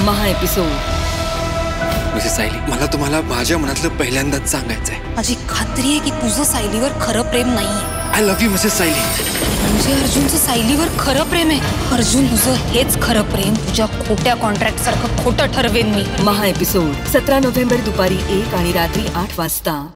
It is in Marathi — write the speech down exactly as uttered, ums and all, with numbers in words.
महा एपिसोड. मिसेस सायली, मला तुम्हाला माझ्या मनातलं पहिल्यांदाच सांगायचंय. माझी खात्री आहे की तुझं सायलीवर खरं प्रेम नाहीये. I love you Mrs Sayali. म्हणजे अर्जुनचं सायलीवर खरं प्रेम आहे. अर्जुन, तुझं हेच खरं प्रेम तुझ्या खोट्या कॉन्ट्रॅक्ट सारखं खोटं ठरवेन मी. महा एपिसोड सतरा नोव्हेंबर दुपारी एक आणि रात्री आठ वाजता.